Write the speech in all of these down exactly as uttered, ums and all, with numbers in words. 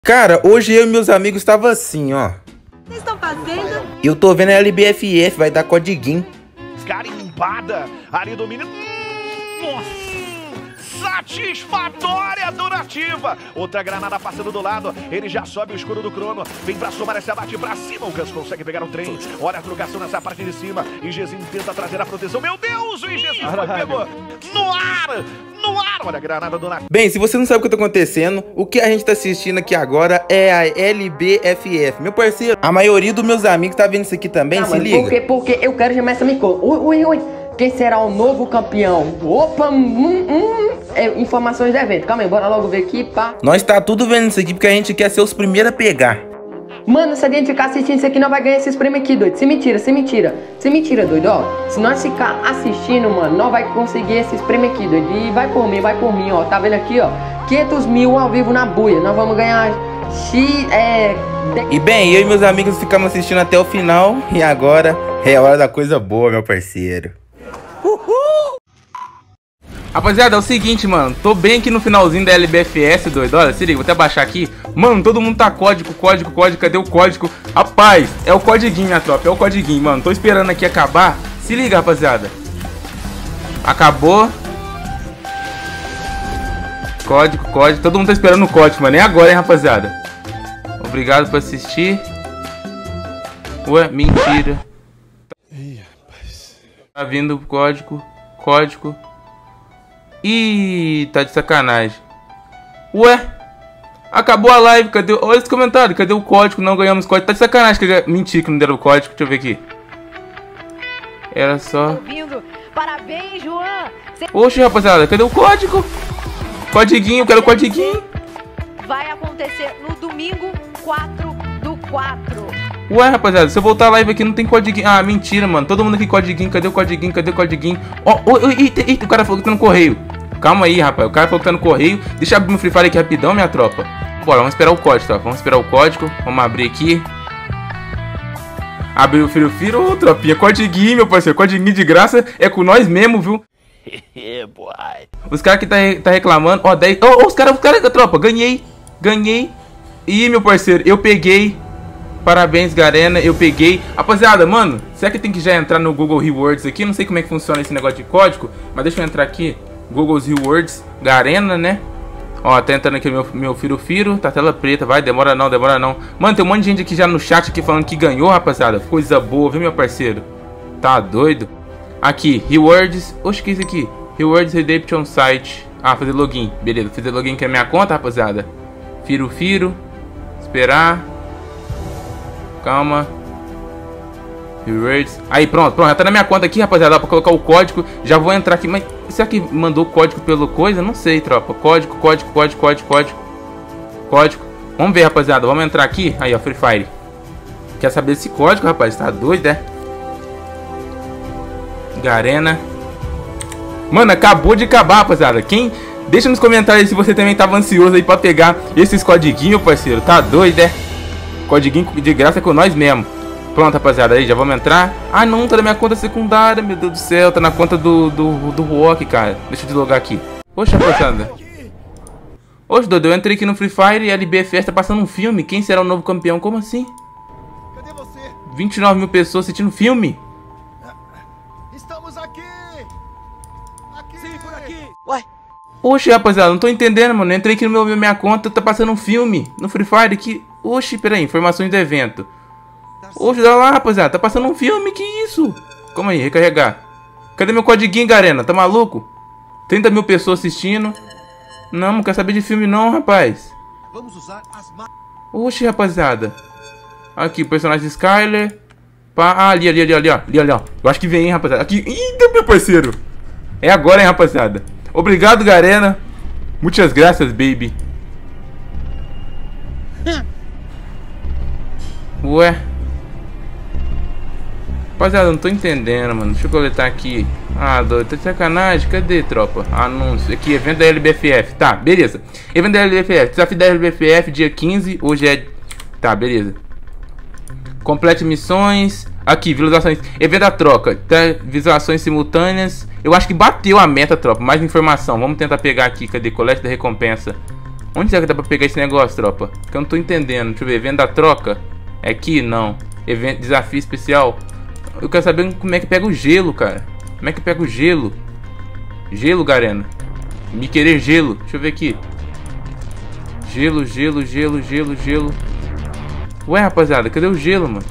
Cara, hoje eu e meus amigos estavam assim, ó. Vocês estão fazendo? Eu tô vendo a L B F F, vai dar codiguinho. Carimbada, ali domina. Nossa! Satisfatória durativa. Outra granada passando do lado. Ele já sobe o escuro do crono. Vem pra somar esse abate pra cima. O Gus consegue pegar o trem. Olha a trocação nessa parte de cima. Igezinho tenta trazer a proteção. Meu Deus, o Igezinho pegou no ar. No ar. Olha a granada do Nath. Bem, se você não sabe o que tá acontecendo, o que a gente tá assistindo aqui agora é a L B F F. Meu parceiro, a maioria dos meus amigos tá vendo isso aqui também, ah, se mano, liga. Porque, porque eu quero chamar essa mico. Ui, ui, ui. Quem será o novo campeão? Opa, hum, hum. É, informações do evento. Calma aí, bora logo ver aqui, pá. Nós tá tudo vendo isso aqui porque a gente quer ser os primeiros a pegar. Mano, se a gente ficar assistindo isso aqui, não vai ganhar esses prêmios aqui, doido. Se mentira, se mentira. Se mentira, doido, ó. Se nós ficar assistindo, mano, não vai conseguir esses prêmios aqui, doido. E vai por mim, vai por mim, ó. Tá vendo aqui, ó? quinhentos mil ao vivo na buia. Nós vamos ganhar X, é... E bem, eu e meus amigos ficamos assistindo até o final. E agora é a hora da coisa boa, meu parceiro. Rapaziada, é o seguinte, mano. Tô bem aqui no finalzinho da L B F S, doido. Olha, se liga, vou até baixar aqui. Mano, todo mundo tá código, código, código. Cadê o código? Rapaz, é o codiguinho, minha tropa. É o codiguinho, mano. Tô esperando aqui acabar. Se liga, rapaziada. Acabou. Código, código. Todo mundo tá esperando o código, mano. É agora, hein, rapaziada. Obrigado por assistir. Ué, mentira. Tá vindo o código. Código. Ih, tá de sacanagem. Ué, acabou a live, cadê? Olha esse comentário, cadê o código? Não ganhamos código, tá de sacanagem. Mentira que não deram o código, deixa eu ver aqui. Era só... Parabéns, João. Cê... Oxe, rapaziada, cadê o código? Codiguinho, quero o codiguinho. Vai acontecer no domingo quatro do quatro. Ué, rapaziada, se eu voltar a live aqui não tem codiguinho. Ah, mentira, mano. Todo mundo aqui codiguinho. Cadê o codiguinho? Cadê o codiguinho? Ó, oh, oh, eita, eita, o cara falou que tá no correio. Calma aí, rapaz. O cara falou que tá no correio. Deixa eu abrir meu Free Fire aqui rapidão, minha tropa. Bora, vamos esperar o código, tá? Vamos esperar o código. Vamos abrir aqui. Abriu o Firo Firo. Ô, tropinha. Codiguinho, meu parceiro. Codiguinho de graça. É com nós mesmo, viu? Os caras que tá, tá reclamando. Ó, dez. Ó, os caras, os caras, tropa. Ganhei. Ganhei. Ih, meu parceiro. Eu peguei. Parabéns, Garena, eu peguei. Rapaziada, mano, será que tem que já entrar no Google Rewards aqui? Não sei como é que funciona esse negócio de código, mas deixa eu entrar aqui. Google Rewards, Garena, né? Ó, tá entrando aqui meu, meu Firo Firo. Tá tela preta, vai, demora não, demora não. Mano, tem um monte de gente aqui já no chat aqui falando que ganhou, rapaziada. Coisa boa, viu, meu parceiro? Tá doido? Aqui, Rewards. Oxe, que é isso aqui? Rewards Redemption Site. Ah, fazer login, beleza, fazer login aqui na minha conta, rapaziada. Firo Firo. Esperar. Calma. Rewards. Aí, pronto, pronto. Já tá na minha conta aqui, rapaziada. Dá pra colocar o código. Já vou entrar aqui. Mas será que mandou o código pelo coisa? Não sei, tropa. Código, código, código, código, código. Código. Vamos ver, rapaziada. Vamos entrar aqui. Aí, ó, Free Fire. Quer saber esse código, rapaz? Tá doido, é? Garena. Mano, acabou de acabar, rapaziada. Quem... Deixa nos comentários se você também tava ansioso aí pra pegar esses codiguinhos, parceiro. Tá doido, é? Codiguinho de graça com nós mesmo. Pronto, rapaziada, aí já vamos entrar. Ah, não, tá na minha conta secundária, meu Deus do céu. Tá na conta do, do, do Rock, cara. Deixa eu deslogar aqui. Poxa, rapaziada. Oxe, doido, eu entrei aqui no Free Fire e a L B F S tá passando um filme. Quem será o novo campeão? Como assim? Cadê você? vinte e nove mil pessoas assistindo filme. Estamos aqui. Aqui. Sim, por aqui. Ué. Oxe, rapaziada, não tô entendendo, mano. Eu entrei aqui no meu minha conta, tá passando um filme no Free Fire aqui. Oxe, peraí, informações do evento. Oxe, olha lá, rapaziada, tá passando um filme, que isso? Calma aí, recarregar. Cadê meu codiguinho, Garena? Tá maluco? trinta mil pessoas assistindo. Não, não quero saber de filme não, rapaz. Vamos usar as... Oxe, rapaziada. Aqui, personagem Skyler. Pá, ah, ali, ali, ali, ali, ó. Ali, ali, ó. Eu acho que vem, hein, rapaziada. Aqui, eita, meu parceiro. É agora, hein, rapaziada. Obrigado, Garena. Muitas graças, baby. Ué. Rapaziada, não tô entendendo, mano. Deixa eu coletar aqui. Ah, doido, tá de sacanagem. Cadê, tropa? Anúncio. Aqui, evento da L B F F. Tá, beleza. Evento da L B F F. Desafio da L B F F, dia quinze. Hoje é... Tá, beleza. Complete missões. Aqui, visualizações. Evento da troca. Tá, visualizações simultâneas. Eu acho que bateu a meta, tropa. Mais informação. Vamos tentar pegar aqui. Cadê? Colete da recompensa. Onde será que dá pra pegar esse negócio, tropa? Que eu não tô entendendo. Deixa eu ver. Venda troca? É aqui? Não. Evento, desafio especial. Eu quero saber como é que pega o gelo, cara. Como é que pega o gelo? Gelo, Garena. Me querer gelo. Deixa eu ver aqui. Gelo, gelo, gelo, gelo, gelo. Ué, rapaziada, cadê o gelo, mano?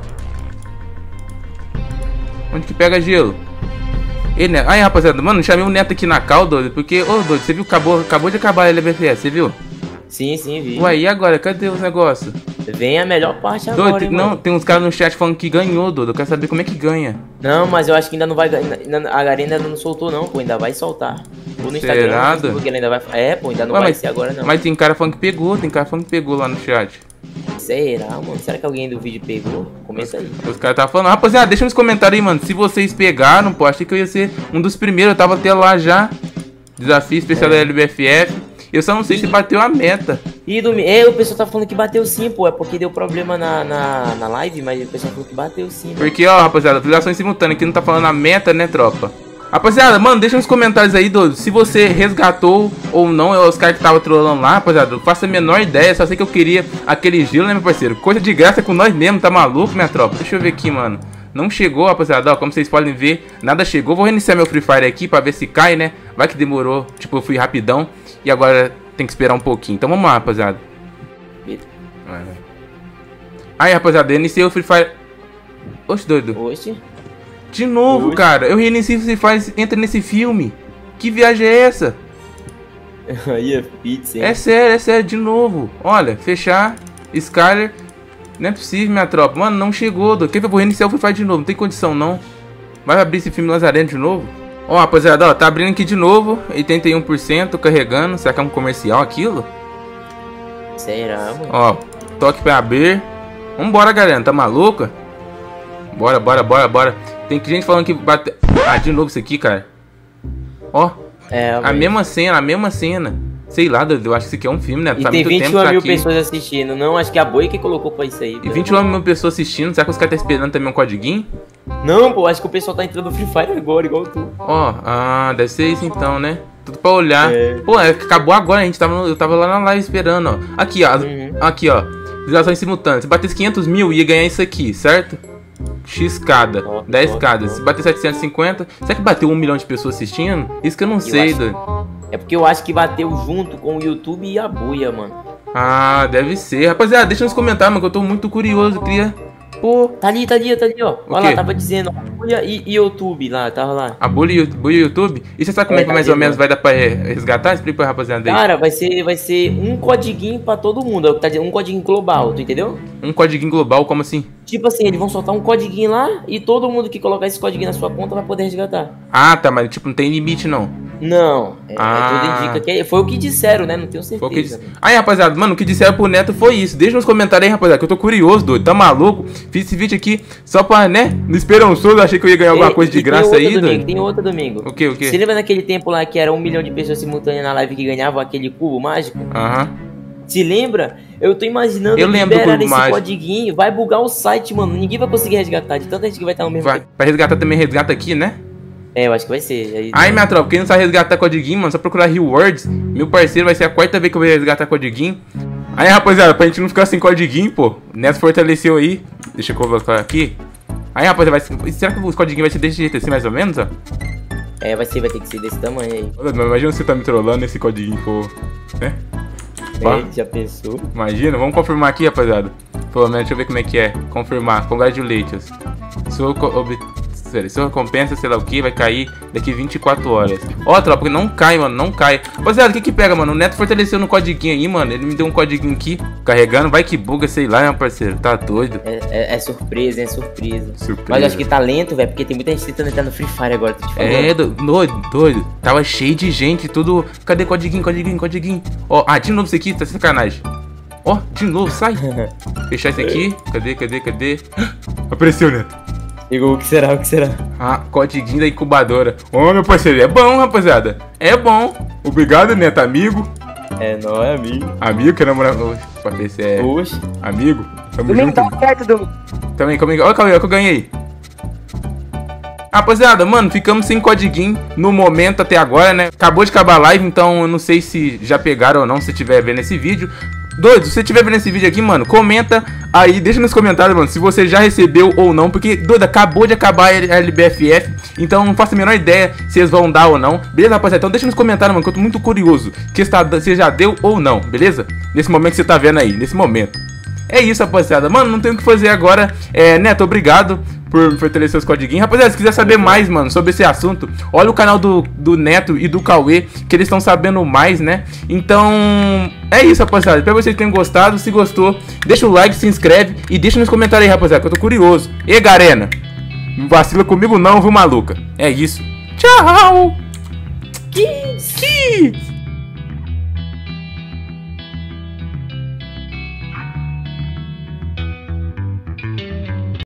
Onde que pega gelo? Ei, Neto. Aí, rapaziada, mano, chamei o Neto aqui na cal, doido. Porque, ô, doido, você viu? Acabou, acabou de acabar a L B F S, você viu? Sim, sim, vi. Ué, e agora? Cadê os negócios? Vem a melhor parte Doido, agora, tem, hein, não, mano. tem uns caras no chat falando que ganhou, doido. Eu quero saber como é que ganha. Não, mas eu acho que ainda não vai ganhar. A Garena ainda não soltou, não, pô. Ainda vai soltar. Ou no Instagram, Será, no Facebook, ele ainda vai. É, pô, ainda não Ué, vai mas, ser agora, não. Mas tem cara falando que pegou, tem cara falando que pegou lá no chat. Será, mano? Será que alguém do vídeo pegou? Comenta aí. Os caras estavam falando, rapaziada, deixa nos comentários aí, mano. Se vocês pegaram, pô, achei que eu ia ser um dos primeiros. Eu tava até lá já. Desafio especial É. da L B F F. Eu só não sei se bateu a meta. E do... é, o pessoal tá falando que bateu sim, pô. É porque deu problema na, na, na live, mas o pessoal falou que bateu sim. Mano. Porque, ó, rapaziada, atualização simultânea, aqui não tá falando a meta, né, tropa? Rapaziada, mano, deixa nos comentários aí, doido, se você resgatou ou não os caras que tava trolando lá, rapaziada. Eu faço a menor ideia, só sei que eu queria aquele gelo, né, meu parceiro? Coisa de graça com nós mesmo, tá maluco, minha tropa? Deixa eu ver aqui, mano. Não chegou, rapaziada, ó, como vocês podem ver, nada chegou. Vou reiniciar meu Free Fire aqui pra ver se cai, né? Vai que demorou, tipo, eu fui rapidão e agora tem que esperar um pouquinho. Então vamos lá, rapaziada. Aí, rapaziada, eu iniciei o Free Fire. Oxe, doido. Oxe. De novo, Oxe. cara. Eu reinicio o Free Fire, entra nesse filme. Que viagem é essa? Aí é pizza, hein? É sério, é sério, de novo. Olha, fechar, Skyler. Não é possível, minha tropa. Mano, não chegou, doido. Quer que eu vou reiniciar o Free Fire de novo? Não tem condição, não. Vai abrir esse filme Lazareno de novo? Ó, rapaziada, ó, tá abrindo aqui de novo. oitenta e um por cento carregando. Será que é um comercial aquilo? Será, mano? Ó, toque pra abrir. Vambora, galera, tá maluca? Bora, bora, bora, bora. Tem gente falando que bateu. Ah, de novo isso aqui, cara. Ó, É, a mano. mesma cena, a mesma cena. Sei lá, eu acho que isso aqui é um filme, né? E Tá tem muito vinte e tempo uma isso mil aqui. pessoas assistindo. Não, acho que a Boi que colocou pra isso aí. E vinte e uma mil pessoas assistindo. Será que os caras estão esperando também um codiguinho? Não, pô, acho que o pessoal tá entrando no Free Fire agora, igual tu. Ó, ah, deve ser isso então, né? Tudo pra olhar. É. Pô, é que acabou agora, a gente tava, no- eu tava lá na live esperando, ó. Aqui, ó. Uhum. Aqui, ó. Visualizações simultâneas. Se batesse quinhentos mil, ia ganhar isso aqui, certo? X cada, Ó, dez ó, cada. ó. Se bater setecentos e cinquenta, será que bateu um milhão de pessoas assistindo? Isso que eu não sei, acho- doido. É porque eu acho que bateu junto com o YouTube e a Buia, mano. Ah, deve ser. Rapaziada, deixa nos comentários, mano, que eu tô muito curioso. Eu queria. Pô, Tá ali, tá ali, tá ali, ó. Olha quê? lá, tava dizendo, ó, Buia e, e YouTube lá, tava lá. a bully do YouTube. E você sabe como é, É, que tá mais ou vendo, menos ó. vai dar pra re- resgatar? Explica pra rapaziada aí. Cara, vai ser, vai ser um codiguinho pra todo mundo. É o que tá dizendo, um codiguinho global, tu entendeu? Um código global, como assim? Tipo assim, eles vão soltar um codiguinho lá e todo mundo que colocar esse codiguinho na sua conta vai poder resgatar. Ah, tá, mas tipo, não tem limite não. Não, é, Ah. tudo indica que é- foi o que disseram, né? Não tenho certeza. Foi o que disse. Aí, rapaziada, mano, o que disseram pro Neto foi isso. Deixa nos comentários aí, rapaziada, que eu tô curioso, doido. Tá maluco? Fiz esse vídeo aqui só pra, né? No esperançoso, achei que eu ia ganhar alguma E- coisa de e tem graça outra, aí, domingo, doido. Tem outra, Domingo. O que, o que? Você lembra naquele tempo lá que era um milhão de pessoas simultâneas na live que ganhavam aquele cubo mágico? Aham. Se lembra? Eu tô imaginando Eu lembro do liberar cubo esse mágico. codiguinho, vai bugar o site, mano. Ninguém vai conseguir resgatar de tanta gente que vai estar no mesmo Vai. tempo. Pra resgatar também, resgata aqui, né? É, eu acho que vai ser. Aí, Aí, minha tropa, quem não sabe resgatar codiguinho, mano, só procurar rewards. Meu parceiro, vai ser a quarta vez que eu vou resgatar codiguinho. Aí, rapaziada, pra gente não ficar sem codiguinho, pô. O Neto fortaleceu aí. Deixa eu colocar aqui. Aí, rapaziada, vai ser... será que os codiguinhos vai ser desse jeito assim, mais ou menos, ó? É, vai ser, vai ter que ser desse tamanho aí. Olha, mas imagina você tá me trollando esse codiguinho, pô. Né? Pá. É, já pensou? Imagina, vamos confirmar aqui, rapaziada. Pelo menos, deixa eu ver como é que é. Confirmar, congratulations. Sua, co ob... Sério, sua recompensa, sei lá o que, vai cair daqui vinte e quatro horas. Ó, tropa, porque não cai, mano, não cai. Rapaziada, o que que pega, mano? O Neto fortaleceu no codiguinho aí, mano. Ele me deu um codiguinho aqui, carregando. Vai que buga, sei lá, meu parceiro. Tá doido. É, é- é surpresa, é surpresa. Surpresa. Mas eu acho que tá lento, velho, porque tem muita gente tentando entrar no Free Fire agora, tô te falando. É, do- doido, doido. Tava cheio de gente, tudo. Cadê codiguinho, codiguinho, codiguinho? Ó, ah, de novo isso aqui, tá sacanagem. Ó, de novo, sai. Fechar isso aqui. Cadê, cadê, cadê? Apareceu, Neto. Chegou, o que será, o que será? Ah, codiguinho da incubadora. Ô, meu parceiro, é bom, rapaziada. É bom. Obrigado, Neto, amigo. É, não é amigo. Amigo, que namorar. Oxe, pra ver se é Oxe. amigo. Tamo Domingo junto. tá certo, Domingo. Também, como é que. Olha o que eu ganhei. Rapaziada, mano, ficamos sem codiguinho no momento até agora, né? Acabou de acabar a live, então eu não sei se já pegaram ou não, se estiver vendo esse vídeo. Doido, se você estiver vendo esse vídeo aqui, mano, comenta aí, deixa nos comentários, mano, se você já recebeu ou não. Porque, doido, acabou de acabar a L B F F, então não faço a menor ideia se eles vão dar ou não. Beleza, rapaziada? Então deixa nos comentários, mano, que eu tô muito curioso que você já deu ou não, beleza? Nesse momento que você tá vendo aí, nesse momento. É isso, rapaziada. Mano, não tem o que fazer agora. É, Neto, obrigado por fortalecer os codiguinhos. Rapaziada, se quiser saber mais, mano, sobre esse assunto, olha o canal do, do Neto e do Cauê, que eles estão sabendo mais, né? Então, é isso, rapaziada. Espero que vocês tenham gostado. Se gostou, deixa o like, se inscreve e deixa nos comentários aí, rapaziada, que eu tô curioso. E Garena, não vacila comigo não, viu, maluca? É isso. Tchau! Kiss! Kiss!